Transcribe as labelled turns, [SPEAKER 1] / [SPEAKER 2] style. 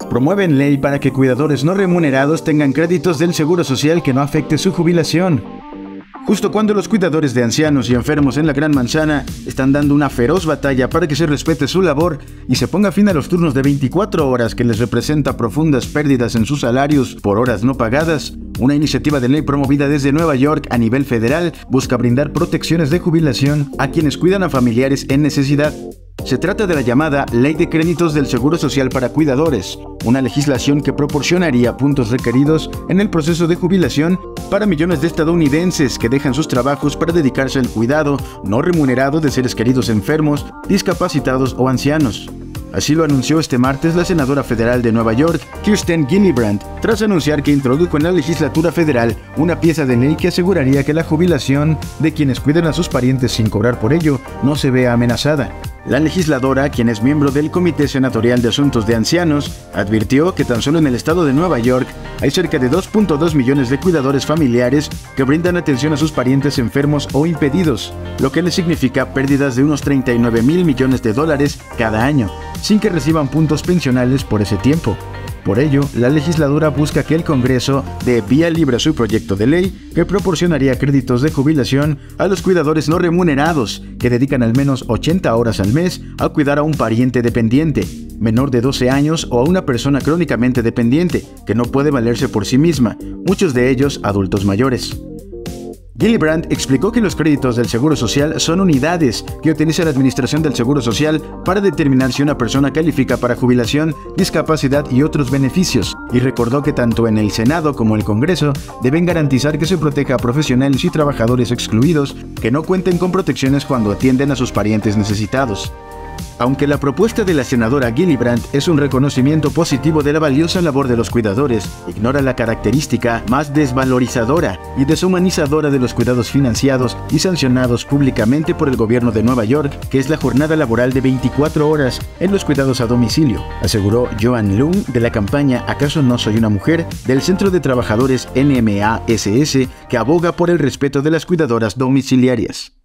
[SPEAKER 1] Promueven ley para que cuidadores no remunerados tengan créditos del Seguro Social que no afecte su jubilación. Justo cuando los cuidadores de ancianos y enfermos en la Gran Manzana están dando una feroz batalla para que se respete su labor y se ponga fin a los turnos de 24 horas que les representa profundas pérdidas en sus salarios por horas no pagadas, una iniciativa de ley promovida desde Nueva York a nivel federal busca brindar protecciones de jubilación a quienes cuidan a familiares en necesidad. Se trata de la llamada Ley de Créditos del Seguro Social para Cuidadores, una legislación que proporcionaría puntos requeridos en el proceso de jubilación para millones de estadounidenses que dejan sus trabajos para dedicarse al cuidado no remunerado de seres queridos enfermos, discapacitados o ancianos. Así lo anunció este martes la senadora federal de Nueva York, Kirsten Gillibrand, tras anunciar que introdujo en la legislatura federal una pieza de ley que aseguraría que la jubilación de quienes cuidan a sus parientes sin cobrar por ello no se vea amenazada. La legisladora, quien es miembro del Comité Senatorial de Asuntos de Ancianos, advirtió que tan solo en el estado de Nueva York hay cerca de 2.2 millones de cuidadores familiares que brindan atención a sus parientes enfermos o impedidos, lo que les significa pérdidas de unos 39 mil millones de dólares cada año, sin que reciban puntos pensionales por ese tiempo. Por ello, la legisladora busca que el Congreso dé vía libre a su proyecto de ley que proporcionaría créditos de jubilación a los cuidadores no remunerados que dedican al menos 80 horas al mes a cuidar a un pariente dependiente, menor de 12 años o a una persona crónicamente dependiente que no puede valerse por sí misma, muchos de ellos adultos mayores. Gillibrand explicó que los créditos del Seguro Social son unidades que utiliza la Administración del Seguro Social para determinar si una persona califica para jubilación, discapacidad y otros beneficios, y recordó que tanto en el Senado como el Congreso deben garantizar que se proteja a profesionales y trabajadores excluidos que no cuenten con protecciones cuando atienden a sus parientes necesitados. Aunque la propuesta de la senadora Gillibrand es un reconocimiento positivo de la valiosa labor de los cuidadores, ignora la característica más desvalorizadora y deshumanizadora de los cuidados financiados y sancionados públicamente por el gobierno de Nueva York, que es la jornada laboral de 24 horas en los cuidados a domicilio, aseguró Joan Lung de la campaña ¿Acaso no soy una mujer?, del Centro de Trabajadores NMASS, que aboga por el respeto de las cuidadoras domiciliarias.